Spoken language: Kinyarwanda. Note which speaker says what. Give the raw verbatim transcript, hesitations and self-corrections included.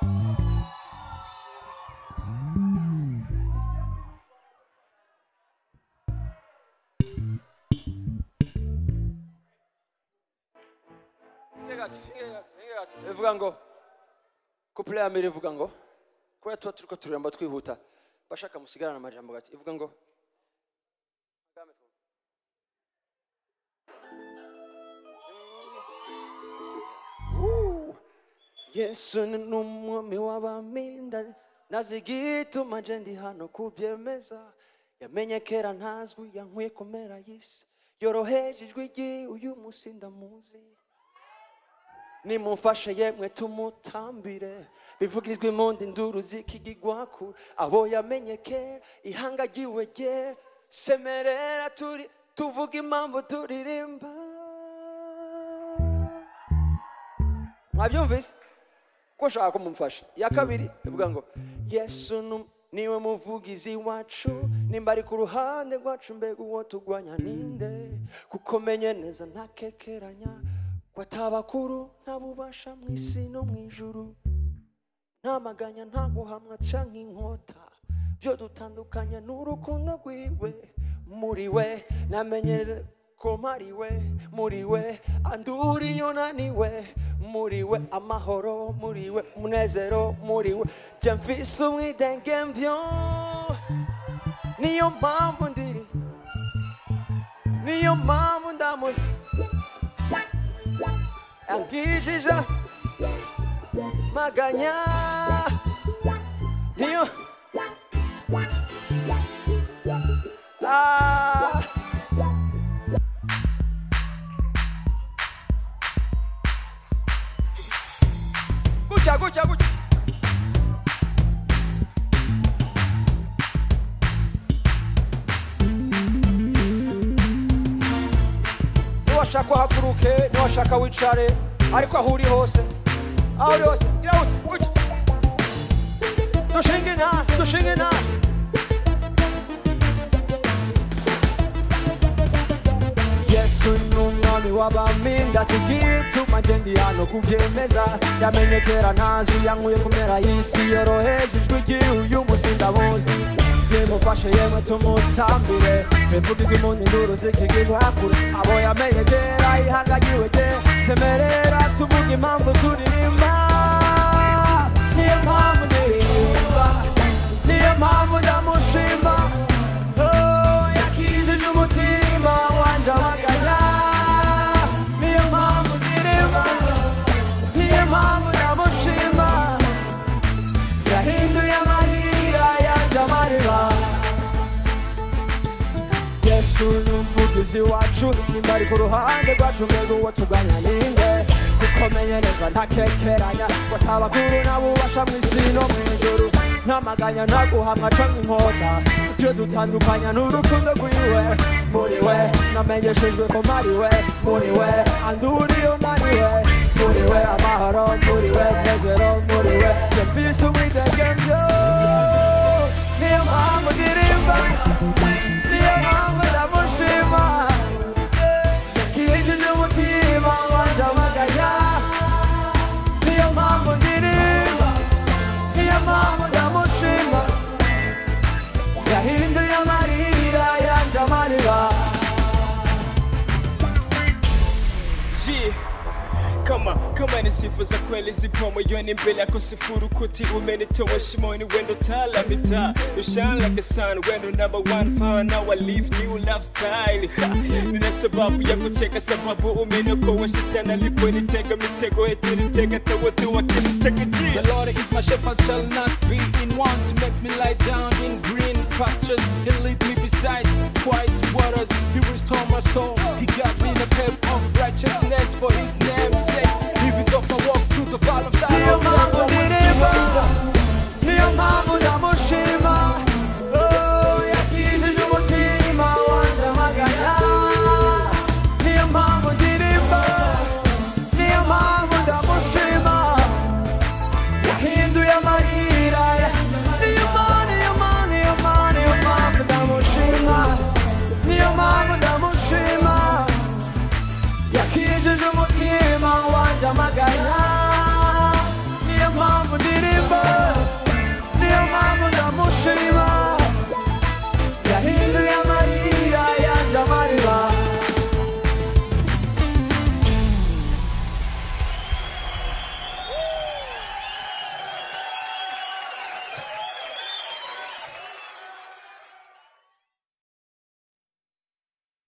Speaker 1: Ivuga ngo couple ya mbere ivuga ngo kuba tuba turiko turamba twihuta bashaka musigarana amajambo gati ivuga ngo Yesu ni umwami w'abaminda nazigituma je ndi hano kubyemeza yamenye kera ntazwi yankwiye kumera yisi yoroheje ijwi rye uyu musi ndamuzi nimumfashe yemwe tumutambire bivugirizwe impundu induru zikigigwa kure abo yamenye kera ihanga ryiwe ryera semerera turi tuvuga impamvu turirimba mwabyumvise ko ushaka ko mumfasha ya kabiri ivuga ngo Yesu niwe muvugizi wacu nimba ari ku ruhande rwacu mbega uwo tugwanya ninde kuko menye neza ntakekeranya watabakuru ntabubasha mu isi no mu ijuru ntamaganya ntaguhamwa canke inkota byo dutandukanya n'urukundo rwiwe muri we namenyeze ko mpari we muri we anduri yonaniwe muri we amahoro muri we umunezero muri we je mfise umwidengemvyo niyo mpamvu ndiri niyo mpamvu ndamu angishije maganya niyo ah gucha gucha gucha niwashaka haguruke niwashaka wicare ariko aho uri hose aho uri hose gira uti gucha dushinge na dushinge na Yesu n'umwami w'abaminda sigituma je ndi hano kubyemeza yamenye kera ntazi yankwiye kumera y'isi yoroheje ijwi rye uyu musi ndamuzi nimufashe yemwe tumutambire bivugize impundu induru zikigigwa kure abo yamenye kera ihanga ryiwe ryera semerera tuvuga impamvu turirimba niyo mpamvu ndirimba niyo mpamvu ndamushima yakijije umutima wanje amaganya niyo mpamvu ndirimba niyo mpamvu ndamushima yahinduye amarira yanje amariba Yesu n'umuvugizi wacu nimba ari ku ruhande rwacu mbega uwo tuganya ninde kuko menye neza ntakekeranya watabakuru n'abubasha mu isi no mu ijuru ntamaganya ntaguhamwa canke inkota byo dutandukanya n'urukundo rwiwe muri we namenyeshejwe ko mpari we muri we anduri yonaniwe muri we amahoro muri we umunezero muri we je mfise umwidegemvyo niyo mpamvu ndirimba niyo mpamvu ndamushima yakijije umutima wanje amaganya niyo mpamvu ndirimba niyo mpamvu ndamushima yahinduye amarira yanje amariba
Speaker 2: kama kama nisifuza kweli zipo moyoni mbele yako sifuru kuti umenitoa shimoni wendo tala mita you shine like a sun wendo number one fan now I live new lifestyle nina sababu ya kucheka sababu umeniokoa shetani aliponitega mitego eti nitega tawote wakinitega G
Speaker 3: The Lord is my shepherd shall not be in want to make me lie down in green pastures he'll lead me beside quiet waters he restore my soul he got me in a path of righteousness for his name's sake